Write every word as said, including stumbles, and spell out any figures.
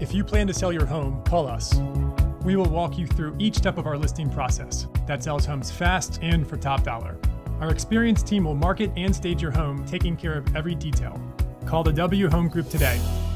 If you plan to sell your home, call us. We will walk you through each step of our listing process that sells homes fast and for top dollar. Our experienced team will market and stage your home, taking care of every detail. Call the W Home Group today